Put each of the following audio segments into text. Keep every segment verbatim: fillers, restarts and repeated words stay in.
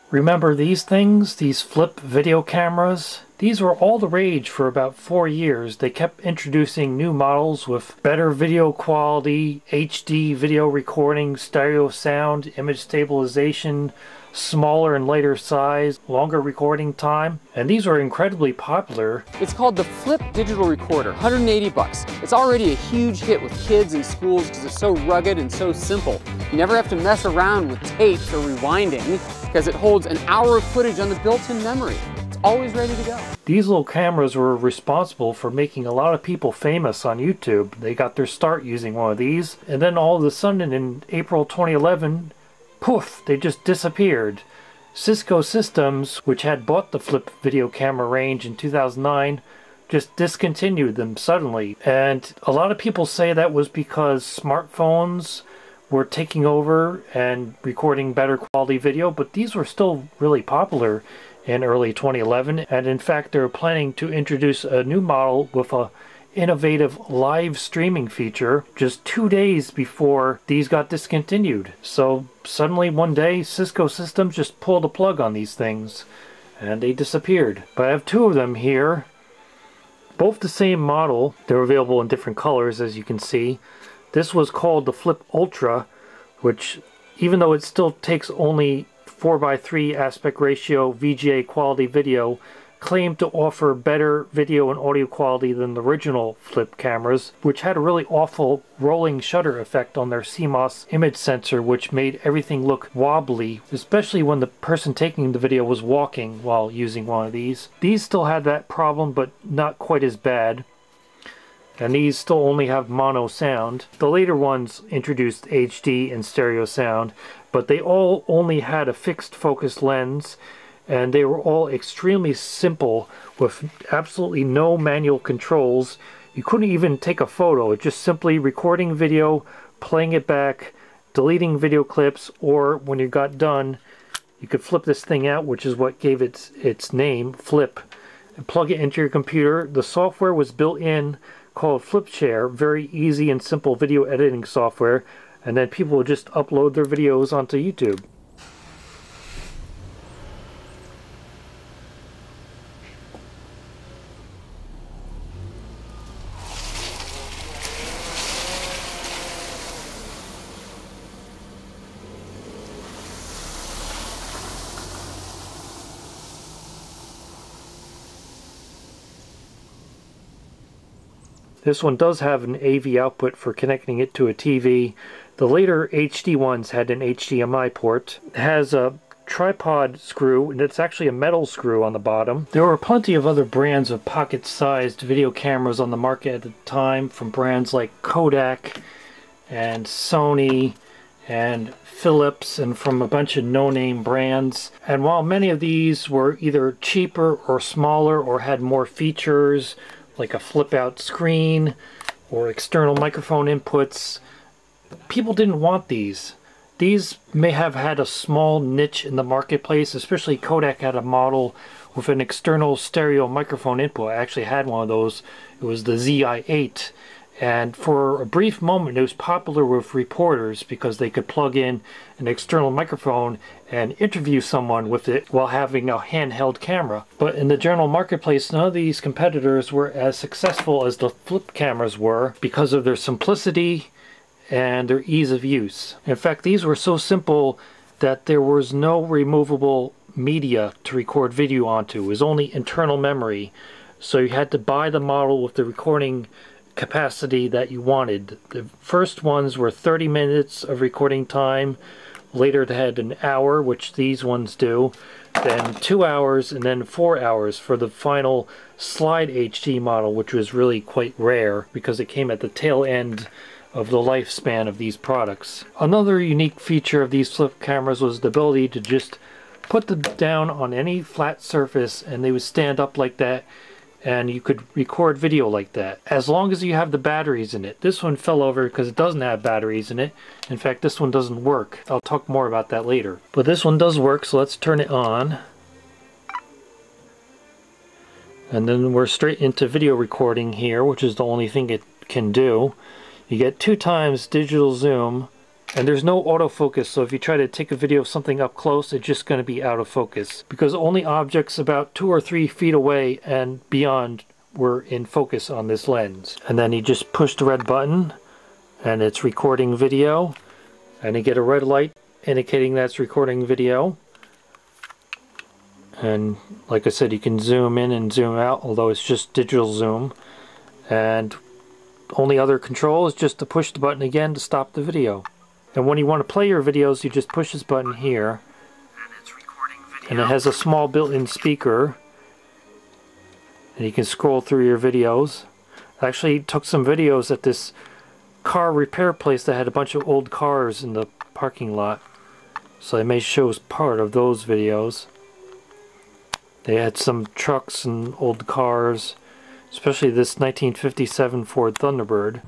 Remember these things, these flip video cameras? These were all the rage for about four years. They kept introducing new models with better video quality, H D video recording, stereo sound, image stabilization, smaller and lighter size, longer recording time, and these were incredibly popular. It's called the Flip Digital Recorder, one hundred eighty bucks. It's already a huge hit with kids and schools because it's so rugged and so simple. You never have to mess around with tapes or rewinding because it holds an hour of footage on the built-in memory. It's always ready to go. These little cameras were responsible for making a lot of people famous on YouTube. They got their start using one of these, and then all of a sudden in April twenty eleven, poof, they just disappeared. Cisco Systems, which had bought the flip video camera range in two thousand nine, just discontinued them suddenly. And a lot of people say that was because smartphones were taking over and recording better quality video, but these were still really popular in early twenty eleven. And in fact, they're planning to introduce a new model with a innovative live streaming feature just two days before these got discontinued. So suddenly one day Cisco Systems just pulled the plug on these things and they disappeared. But I have two of them here, both the same model. They're available in different colors, as you can see. This was called the Flip Ultra, which even though it still takes only four by three aspect ratio V G A quality video, claimed to offer better video and audio quality than the original flip cameras, which had a really awful rolling shutter effect on their C MOS image sensor, which made everything look wobbly, especially when the person taking the video was walking while using one of these. These still had that problem, but not quite as bad. And these still only have mono sound. The later ones introduced H D and stereo sound, but they all only had a fixed focus lens, and they were all extremely simple with absolutely no manual controls. You couldn't even take a photo. It's just simply recording video, playing it back, deleting video clips, or when you got done, you could flip this thing out, which is what gave it its name, Flip, and plug it into your computer. The software was built in called FlipShare, very easy and simple video editing software, and then people would just upload their videos onto YouTube. This one does have an A V output for connecting it to a T V. The later H D ones had an H D M I port. It has a tripod screw, and it's actually a metal screw on the bottom. There were plenty of other brands of pocket-sized video cameras on the market at the time, from brands like Kodak and Sony and Philips, and from a bunch of no-name brands. And while many of these were either cheaper or smaller or had more features, like a flip-out screen or external microphone inputs, people didn't want these. These may have had a small niche in the marketplace, especially Kodak had a model with an external stereo microphone input. I actually had one of those. It was the Z I eight. And for a brief moment it was popular with reporters because they could plug in an external microphone and interview someone with it while having a handheld camera. But in the general marketplace, none of these competitors were as successful as the flip cameras were because of their simplicity and their ease of use. In fact, these were so simple that there was no removable media to record video onto. It was only internal memory. So you had to buy the model with the recording capacity that you wanted. The first ones were thirty minutes of recording time. Later they had an hour, which these ones do, then two hours, and then four hours for the final slide H D model, which was really quite rare because it came at the tail end of the lifespan of these products. Another unique feature of these flip cameras was the ability to just put them down on any flat surface and they would stand up like that, and you could record video like that as long as you have the batteries in it. This one fell over because it doesn't have batteries in it. In fact, this one doesn't work. I'll talk more about that later. But this one does work, so let's turn it on. And then we're straight into video recording here, which is the only thing it can do. You get two times digital zoom And there's no autofocus, so if you try to take a video of something up close, it's just going to be out of focus. Because only objects about two or three feet away and beyond were in focus on this lens. And then you just push the red button, and it's recording video. And you get a red light indicating that's recording video. And like I said, you can zoom in and zoom out, although it's just digital zoom. And only other control is just to push the button again to stop the video. And when you want to play your videos, you just push this button here. And it's recording video. And it has a small built-in speaker. And you can scroll through your videos. I actually took some videos at this car repair place that had a bunch of old cars in the parking lot. So I may show part of those videos. They had some trucks and old cars, especially this nineteen fifty-seven Ford Thunderbird.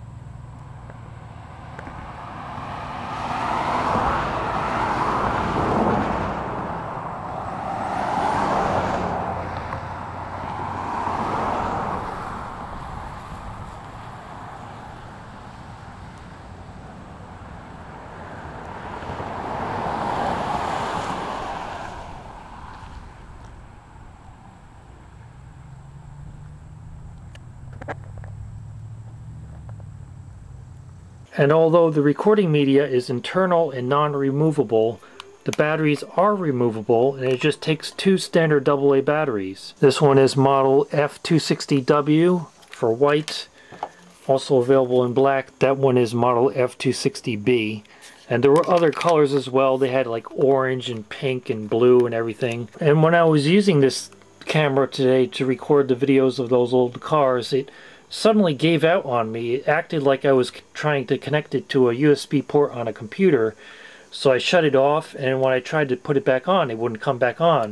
And although the recording media is internal and non-removable, the batteries are removable, and it just takes two standard double A batteries. This one is model F two sixty W for white, also available in black. That one is model F two sixty B. And there were other colors as well. They had like orange and pink and blue and everything. And when I was using this camera today to record the videos of those old cars, it suddenly gave out on me. It acted like I was trying to connect it to a U S B port on a computer. So I shut it off, and when I tried to put it back on, it wouldn't come back on.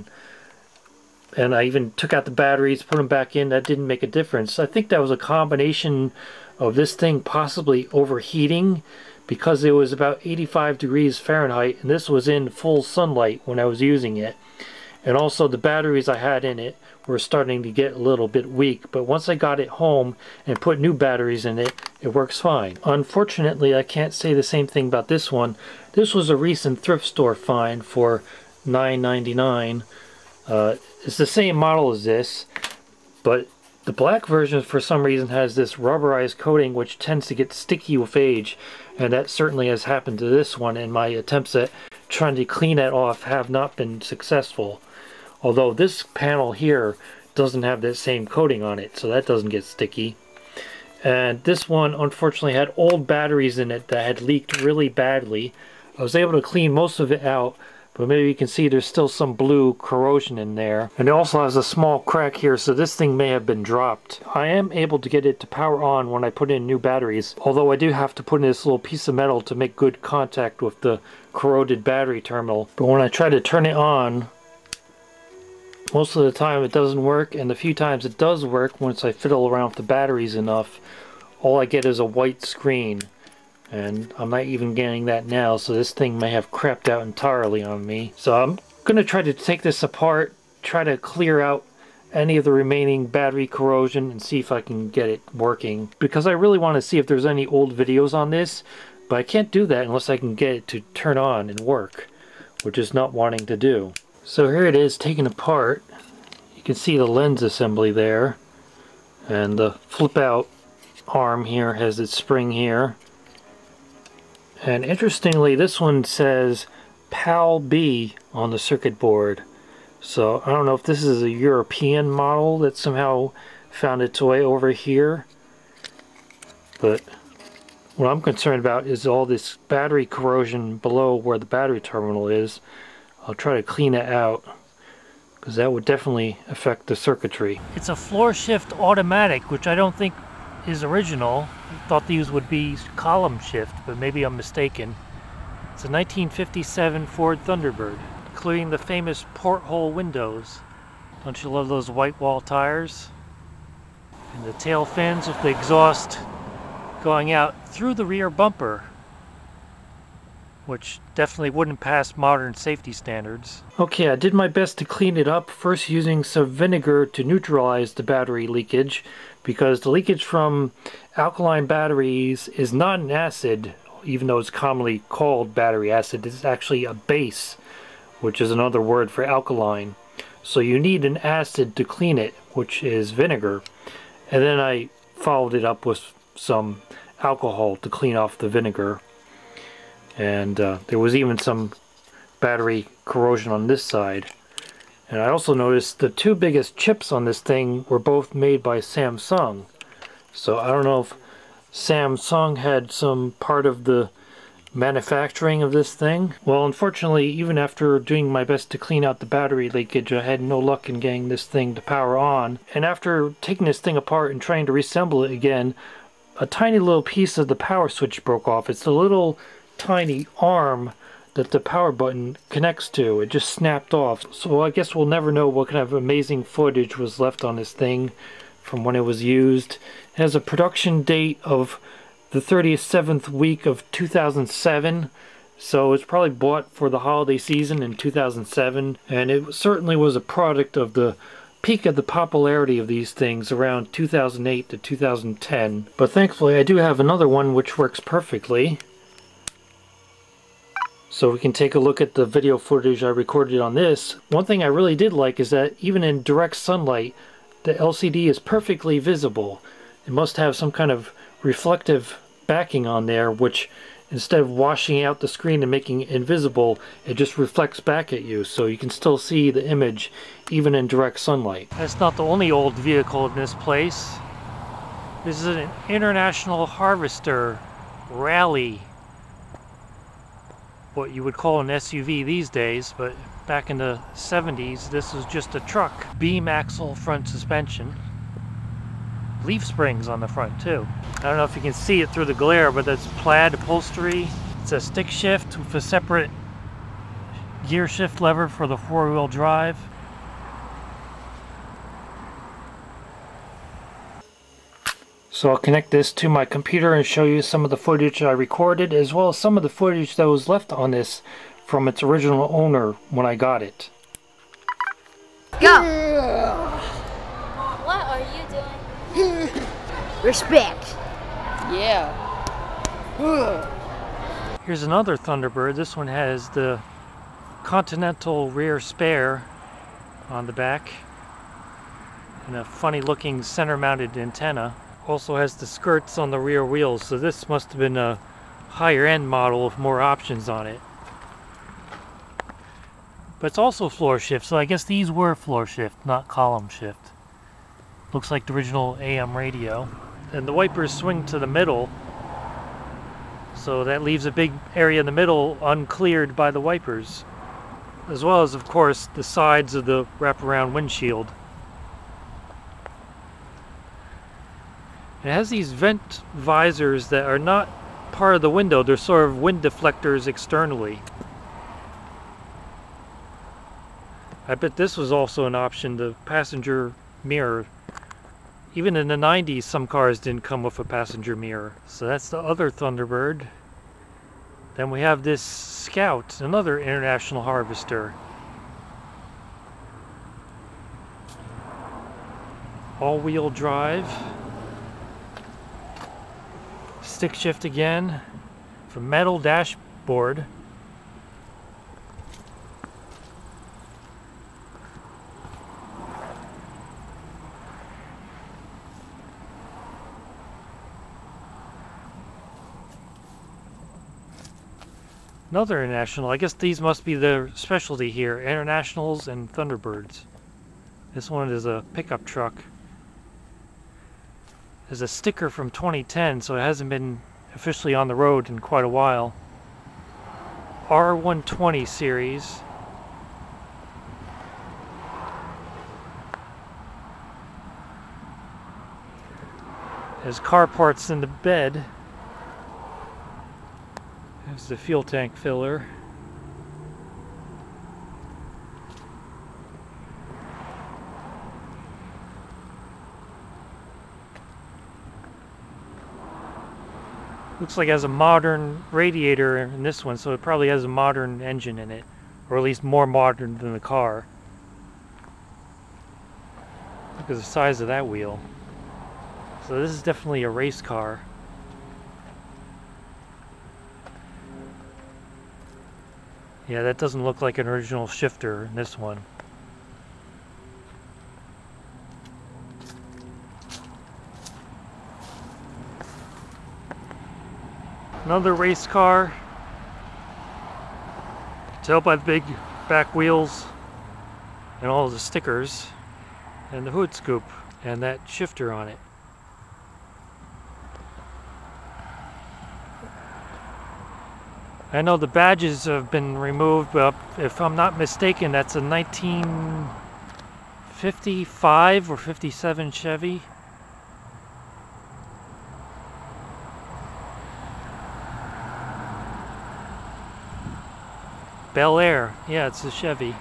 And I even took out the batteries, put them back in. That didn't make a difference. I think that was a combination of this thing possibly overheating, because it was about eighty-five degrees Fahrenheit, and this was in full sunlight when I was using it. And also the batteries I had in it were starting to get a little bit weak, but once I got it home and put new batteries in it, it works fine. Unfortunately, I can't say the same thing about this one. This was a recent thrift store find for nine ninety-nine. Uh, it's the same model as this, but the black version for some reason has this rubberized coating which tends to get sticky with age, and that certainly has happened to this one, and my attempts at trying to clean it off have not been successful. Although this panel here doesn't have that same coating on it, so that doesn't get sticky. And this one unfortunately had old batteries in it that had leaked really badly. I was able to clean most of it out, but maybe you can see there's still some blue corrosion in there. And it also has a small crack here, so this thing may have been dropped. I am able to get it to power on when I put in new batteries, although I do have to put in this little piece of metal to make good contact with the corroded battery terminal. But when I try to turn it on, most of the time it doesn't work, and the few times it does work, once I fiddle around with the batteries enough, all I get is a white screen. And I'm not even getting that now, so this thing may have crapped out entirely on me. So I'm going to try to take this apart, try to clear out any of the remaining battery corrosion, and see if I can get it working. Because I really want to see if there's any old videos on this, but I can't do that unless I can get it to turn on and work, which is not wanting to do. So here it is taken apart. You can see the lens assembly there, and the flip out arm here has its spring here. And interestingly, this one says PAL B on the circuit board. So I don't know if this is a European model that somehow found its way over here, but what I'm concerned about is all this battery corrosion below where the battery terminal is. I'll try to clean it out, because that would definitely affect the circuitry. It's a floor shift automatic, which I don't think is original. I thought these would be column shift, but maybe I'm mistaken. It's a nineteen fifty-seven Ford Thunderbird, including the famous porthole windows. Don't you love those white wall tires? And the tail fins with the exhaust going out through the rear bumper, which definitely wouldn't pass modern safety standards. Okay, I did my best to clean it up, first using some vinegar to neutralize the battery leakage, because the leakage from alkaline batteries is not an acid. even though it's commonly called battery acid. It's actually a base, which is another word for alkaline. So you need an acid to clean it, which is vinegar. And then I followed it up with some alcohol to clean off the vinegar. And uh, there was even some battery corrosion on this side. And I also noticed the two biggest chips on this thing were both made by Samsung. So I don't know if Samsung had some part of the manufacturing of this thing. Well, unfortunately, even after doing my best to clean out the battery leakage, I had no luck in getting this thing to power on. And after taking this thing apart and trying to reassemble it again, a tiny little piece of the power switch broke off. It's a little tiny arm that the power button connects to. It just snapped off. So I guess we'll never know what kind of amazing footage was left on this thing from when it was used. It has a production date of the thirty-seventh week of two thousand seven, so it's probably bought for the holiday season in two thousand seven, and it certainly was a product of the peak of the popularity of these things around two thousand eight to two thousand ten. But thankfully I do have another one which works perfectly. So we can take a look at the video footage I recorded on this. One thing I really did like is that even in direct sunlight, the L C D is perfectly visible. It must have some kind of reflective backing on there, which instead of washing out the screen and making it invisible, it just reflects back at you, so you can still see the image even in direct sunlight. That's not the only old vehicle in this place. This is an International Harvester Rally, what you would call an S U V these days, but back in the seventies this was just a truck. Beam axle front suspension. Leaf springs on the front too. I don't know if you can see it through the glare, but that's plaid upholstery. It's a stick shift with a separate gear shift lever for the four-wheel drive. So I'll connect this to my computer and show you some of the footage I recorded, as well as some of the footage that was left on this from its original owner when I got it. Go! What are you doing? Respect. Yeah. Here's another Thunderbird. This one has the Continental rear spare on the back and a funny looking center mounted antenna. Also has the skirts on the rear wheels, so this must have been a higher end model with more options on it. But it's also floor shift, so I guess these were floor shift, not column shift. Looks like the original A M radio. And the wipers swing to the middle, so that leaves a big area in the middle uncleared by the wipers, as well as, of course, the sides of the wraparound windshield. It has these vent visors that are not part of the window. They're sort of wind deflectors externally. I bet this was also an option, the passenger mirror. Even in the nineties, some cars didn't come with a passenger mirror. So that's the other Thunderbird. Then we have this Scout, another International Harvester. All-wheel drive. Stick shift again. For metal dashboard. Another International. I guess these must be their specialty here. Internationals and Thunderbirds. This one is a pickup truck. There's a sticker from twenty ten, so it hasn't been officially on the road in quite a while. R one twenty series. There's car parts in the bed. There's the fuel tank filler. Looks like it has a modern radiator in this one, so it probably has a modern engine in it, or at least more modern than the car. Look at the size of that wheel. So this is definitely a race car. Yeah, that doesn't look like an original shifter in this one. Another race car. Tell by the big back wheels and all the stickers and the hood scoop and that shifter on it. I know the badges have been removed, but if I'm not mistaken, that's a nineteen fifty-five or fifty-seven Chevy. Bel Air, yeah, it's a Chevy.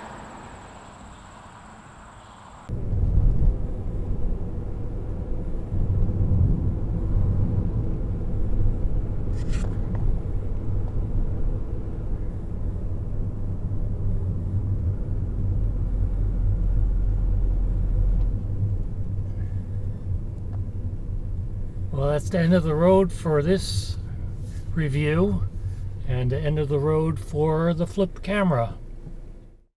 Well, that's the end of the road for this review, and the end of the road for the flip camera.